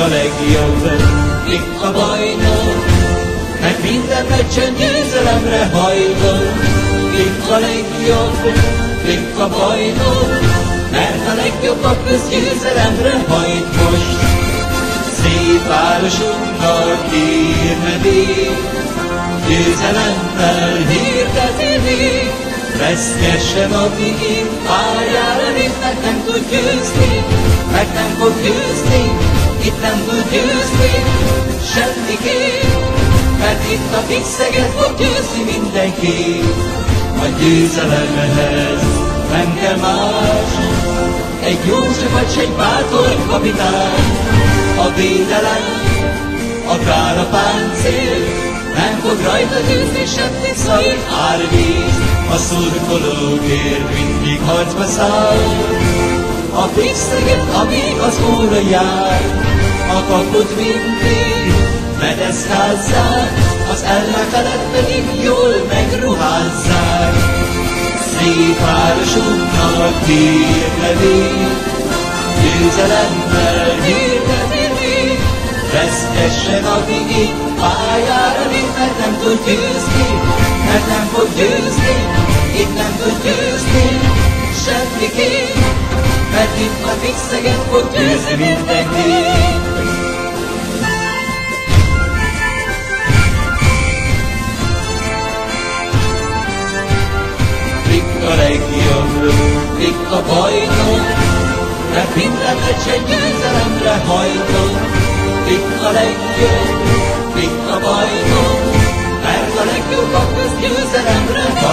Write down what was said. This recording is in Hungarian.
a legjobb, kik a bajnok, mert minden meccsen győzelemre hajlok. Kik a legjobb, kik a bajnok, mert a legjobbak közgyőzelemre hajt most. Szép városunknak hír nevét, győzelemmel hirdeti még. Vesztgessen, addig én pályára lép, mert nem tud győzni, mert nem fog győzni, itt nem tud győzni semmiképp, mert itt a Fix-Szeged fog győzni mindenki. A győzelemhez nem kell más, egy jó csapat, s egy bátor kapitány. A védelem, akár a páncél, nem fog rajta győzni semmit, szajt árvíz. A szurkolókért mindig harcba száll, a Fix-Szeged, amíg az óra jár. A kaput mindig medeszkázzák, az ellenfelet pedig jól megruházzák. Szép városunknak hírnevét, győzelemmel hirdeti még. Vesztessen, addig itt pályára lép, mert nem tud győzni, mert nem fog győzni, itt nem tud győzni semmiképp, mert itt a Fix-Szeged fog győzni mindenki. Kik a legjobb, kik a bajnok, mert minden meccsen győzelemre hajlok. Kik a legjobb, kik a bajnok, mert a legjobbak közgyőzelemre hajlok.